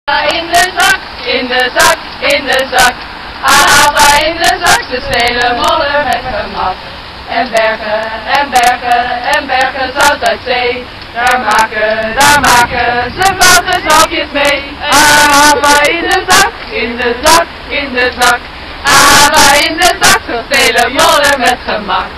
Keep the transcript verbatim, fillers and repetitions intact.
In de zak, in de zak, in de zak. Ahava in de zak, ze stelen modder met gemak. En bergen, en bergen, en bergen zout uit zee. Daar maken, daar maken ze waterzalfjes mee. Ahava in de zak, in de zak, in de zak. Ahava in de zak, ze stelen modder met gemak.